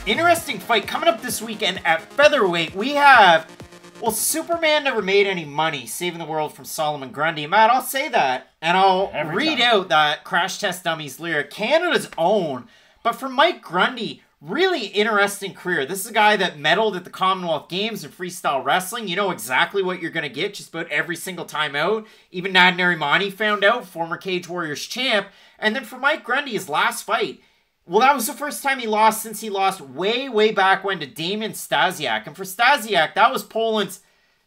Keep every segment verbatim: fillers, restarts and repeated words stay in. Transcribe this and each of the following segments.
Interesting fight coming up this weekend at featherweight. We have, well, Superman never made any money saving the world from Solomon Grundy. Matt, I'll say that, and I'll Every read time. out that Crash Test Dummies lyric, Canada's own. But for Mike Grundy, really interesting career. This is a guy that medaled at the Commonwealth Games in freestyle wrestling. You know exactly what you're going to get just about every single time out. Even Nad Narimani found out, former Cage Warriors champ. And then for Mike Grundy, his last fight, well, that was the first time he lost since he lost way, way back when to Damian Stasiak. And for Stasiak, that was Poland's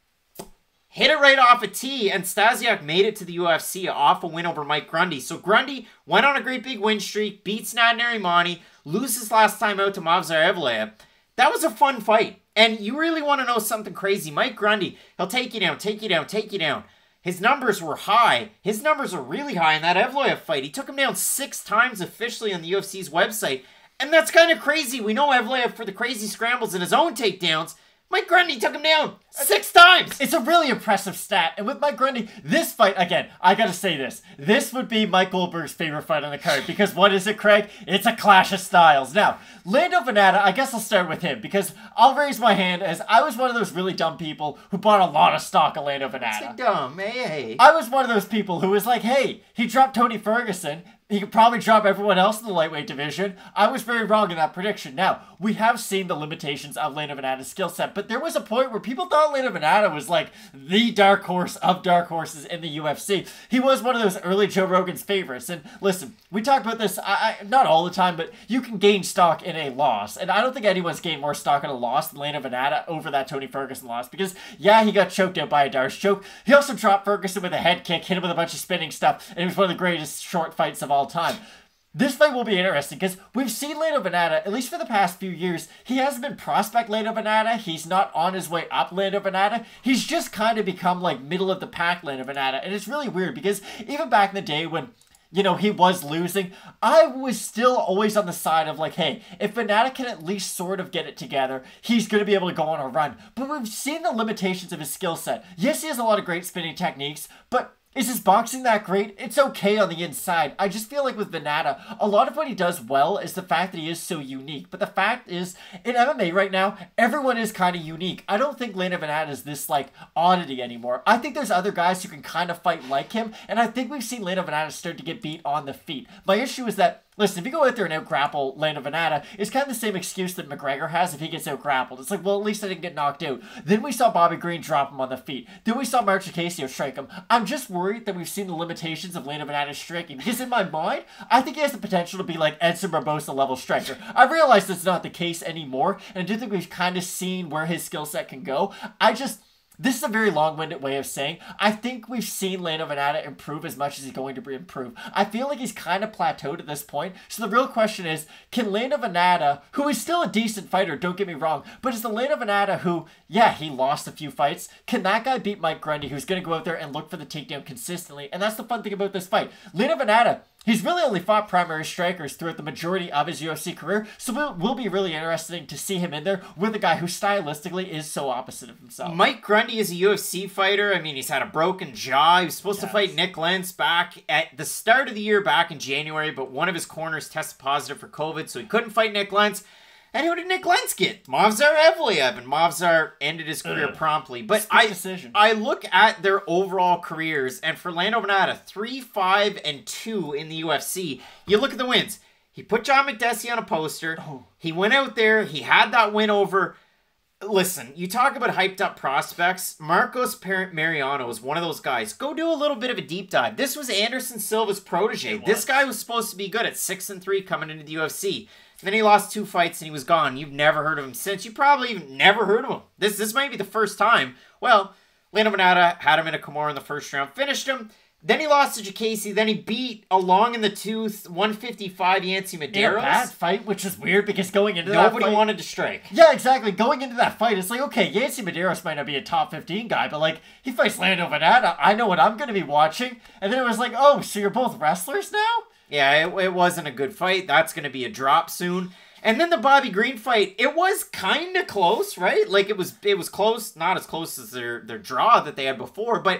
hit it right off a tee, and Stasiak made it to the U F C off a win over Mike Grundy. So Grundy went on a great big win streak, beats Nad Narimani, loses last time out to Movsar Evloev. That was a fun fight. And you really want to know something crazy. Mike Grundy, he'll take you down, take you down, take you down. His numbers were high. His numbers are really high in that Evloev fight. He took him down six times officially on the U F C's website. And that's kind of crazy. We know Evloev for the crazy scrambles and his own takedowns. Mike Grundy took him down six times. It's a really impressive stat. And with Mike Grundy, this fight, again, I gotta say this. This would be Mike Goldberg's favorite fight on the card. Because what is it, Craig? It's a clash of styles. Now, Lando Vannata, I guess I'll start with him. Because I'll raise my hand as I was one of those really dumb people who bought a lot of stock of Lando Vannata. It's dumb, hey. I was one of those people who was like, hey, he dropped Tony Ferguson. He could probably drop everyone else in the lightweight division. I was very wrong in that prediction. Now, we have seen the limitations of Lando Vannata's skill set, but there was a point where people thought Lando Vannata was like the dark horse of dark horses in the U F C. He was one of those early Joe Rogan's favorites. And listen, we talk about this, I, I, not all the time, but you can gain stock in a loss. And I don't think anyone's gained more stock in a loss than Lando Vannata over that Tony Ferguson loss. Because, yeah, he got choked out by a Darce choke. He also dropped Ferguson with a head kick, hit him with a bunch of spinning stuff, and it was one of the greatest short fights of all time. This fight will be interesting because we've seen Lando Vannata, at least for the past few years, he hasn't been prospect Lando Vannata. He's not on his way up Lando Vannata. He's just kind of become like middle of the pack Lando Vannata. And it's really weird because even back in the day when, you know, he was losing, I was still always on the side of like, hey, if Vannata can at least sort of get it together, he's going to be able to go on a run. But we've seen the limitations of his skill set. Yes, he has a lot of great spinning techniques, but is his boxing that great? It's okay on the inside. I just feel like with Vannata, a lot of what he does well is the fact that he is so unique. But the fact is, in M M A right now, everyone is kind of unique. I don't think Lando Vannata is this, like, oddity anymore. I think there's other guys who can kind of fight like him, and I think we've seen Lando Vannata start to get beat on the feet. My issue is that, listen, if you go out there and out-grapple Lando Vannata, it's kind of the same excuse that McGregor has if he gets out-grappled. It's like, well, at least I didn't get knocked out. Then we saw Bobby Green drop him on the feet. Then we saw Mark Chikasio strike him. I'm just worried that we've seen the limitations of Lando Vannata's striking. Because in my mind, I think he has the potential to be like Edson Barboza level striker. I realize that's not the case anymore, and I do think we've kind of seen where his skill set can go. I just... This is a very long-winded way of saying, I think we've seen Lando Vannata improve as much as he's going to improve. I feel like he's kind of plateaued at this point. So the real question is, can Lando Vannata, who is still a decent fighter, don't get me wrong, but is the Lando Vannata who, yeah, he lost a few fights, can that guy beat Mike Grundy, who's going to go out there and look for the takedown consistently? And that's the fun thing about this fight. Lando Vannata, he's really only fought primary strikers throughout the majority of his U F C career, so it will be really interesting to see him in there with a guy who stylistically is so opposite of himself. Mike Grundy is a U F C fighter. I mean, he's had a broken jaw. He was supposed yes. to fight Nick Lentz back at the start of the year, back in January, but one of his corners tested positive for COVID, so he couldn't fight Nick Lentz. And who did Nick Lentz get? Movsar Evloev, and Movsar ended his career Ugh. promptly. But I, decision. I look at their overall careers, and for Lando Vannata, three, five, and two in the U F C, you look at the wins. He put John McDessie on a poster. Oh. He went out there. He had that win over... Listen, you talk about hyped up prospects. Marcos Mariano is one of those guys. Go do a little bit of a deep dive. This was Anderson Silva's protege. This guy was supposed to be good at six and three coming into the U F C. Then he lost two fights and he was gone. You've never heard of him since. You probably even never heard of him. This this might be the first time. Well, Lando Vannata had him in a Kimura in the first round, finished him. Then he lost to Jacare. Then he beat along in the tooth one fifty-five Yancy Medeiros. Yeah, that fight, which is weird because going into Nobody that fight... Nobody wanted to strike. Yeah, exactly. Going into that fight, it's like, okay, Yancy Medeiros might not be a top fifteen guy, but like, he fights Lando Vannata. I know what I'm going to be watching. And then it was like, oh, so you're both wrestlers now? Yeah, it, it wasn't a good fight. That's going to be a drop soon. And then the Bobby Green fight, it was kind of close, right? Like, it was it was close, not as close as their, their draw that they had before, but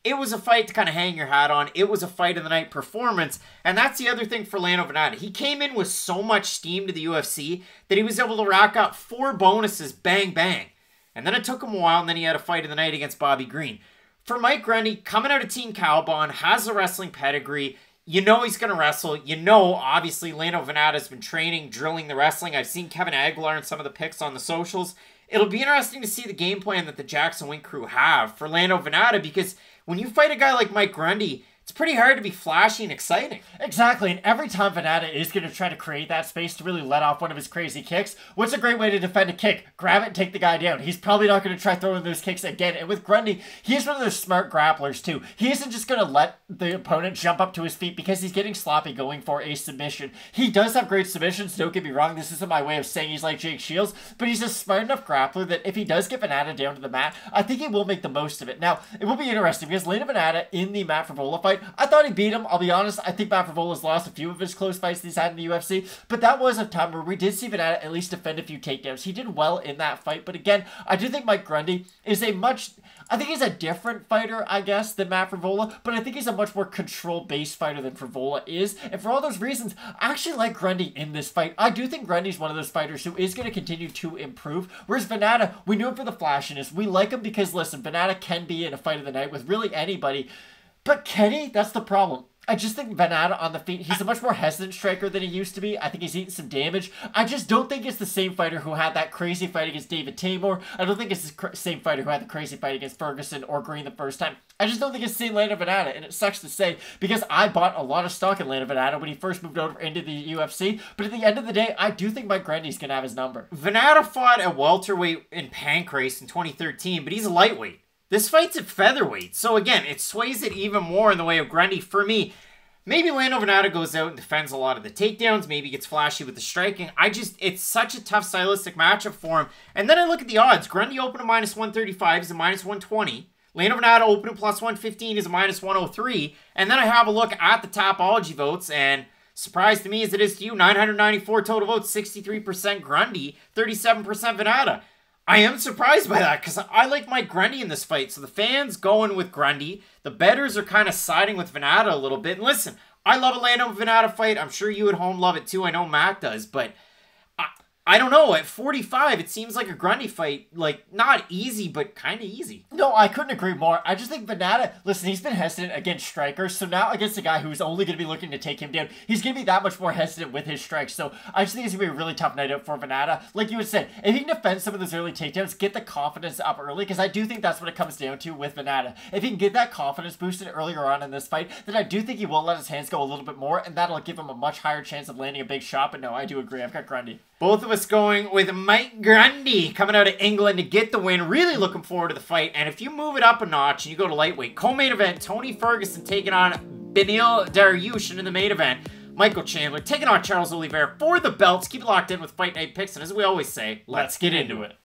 it was a fight to kind of hang your hat on. It was a fight of the night performance. And that's the other thing for Lando Vannata. He came in with so much steam to the U F C that he was able to rack up four bonuses, bang, bang. And then it took him a while, and then he had a fight of the night against Bobby Green. For Mike Grundy, coming out of Team Cowbon, has a wrestling pedigree. You know he's going to wrestle. You know, obviously, Lando Vannata's been training, drilling the wrestling. I've seen Kevin Aguilar and some of the pics on the socials. It'll be interesting to see the game plan that the Jackson Wink crew have for Lando Vannata, because when you fight a guy like Mike Grundy, it's pretty hard to be flashy and exciting. Exactly, and every time Vannata is going to try to create that space to really let off one of his crazy kicks, what's a great way to defend a kick? Grab it and take the guy down. He's probably not going to try throwing those kicks again. And with Grundy, he's one of those smart grapplers too. He isn't just going to let the opponent jump up to his feet because he's getting sloppy going for a submission. He does have great submissions, don't get me wrong. This isn't my way of saying he's like Jake Shields, but he's a smart enough grappler that if he does get Vannata down to the mat, I think he will make the most of it. Now, it will be interesting because Lando Vannata in the Matt Frevola fight, I thought he beat him. I'll be honest, I think Matt Frevola's lost a few of his close fights that he's had in the U F C, but that was a time where we did see Vannata at least defend a few takedowns. He did well in that fight, but again, I do think Mike Grundy is a much, I think he's a different fighter, I guess, than Matt Frevola, but I think he's a much more control-based fighter than Frevola is, and for all those reasons, I actually like Grundy in this fight. I do think Grundy's one of those fighters who is going to continue to improve, whereas Vannata, we knew him for the flashiness. We like him because, listen, Vannata can be in a fight of the night with really anybody, but can he? That's the problem. I just think Vannata on the feet, he's a much more hesitant striker than he used to be. I think he's eaten some damage. I just don't think it's the same fighter who had that crazy fight against David Tamor. I don't think it's the same fighter who had the crazy fight against Ferguson or Green the first time. I just don't think it's the same Lando Vannata, and it sucks to say because I bought a lot of stock in Lando Vannata when he first moved over into the U F C, but at the end of the day, I do think Mike Grundy's going to have his number. Vannata fought at welterweight in Pancrase in twenty thirteen, but he's a lightweight. This fight's at featherweight, so again, it sways it even more in the way of Grundy. For me, maybe Lando Vannata goes out and defends a lot of the takedowns, maybe gets flashy with the striking. I just, it's such a tough stylistic matchup for him. And then I look at the odds. Grundy opened at minus one thirty-five, is a minus one twenty. Lando Vannata opened at plus one fifteen, is a minus one oh three. And then I have a look at the Tapology votes, and surprise to me as it is to you, nine hundred ninety-four total votes, sixty-three percent Grundy, thirty-seven percent Vannata. I am surprised by that because I like Mike Grundy in this fight. So the fans going with Grundy. The bettors are kind of siding with Vannata a little bit. And listen, I love a Lando Vannata fight. I'm sure you at home love it too. I know Matt does. But I, I don't know. At forty-five, it seems like a Grundy fight. Like, not easy, but kind of easy. No, I couldn't agree more. I just think Vannata, listen, he's been hesitant against strikers. So now against a guy who's only going to be looking to take him down, he's going to be that much more hesitant with his strikes. So I just think it's going to be a really tough night out for Vannata. Like you had said, if he can defend some of those early takedowns, get the confidence up early, because I do think that's what it comes down to with Vannata. If he can get that confidence boosted earlier on in this fight, then I do think he will let his hands go a little bit more, and that'll give him a much higher chance of landing a big shot. But no, I do agree. I've got Grundy. Both of us going with Mike Grundy coming out of England to get the win. Really looking forward to the fight. And if you move it up a notch and you go to lightweight, co-main event, Tony Ferguson taking on Beneil Dariush, and in the main event, Michael Chandler taking on Charles Oliveira for the belts. Keep it locked in with Fight Night Picks. And as we always say, let's get into it.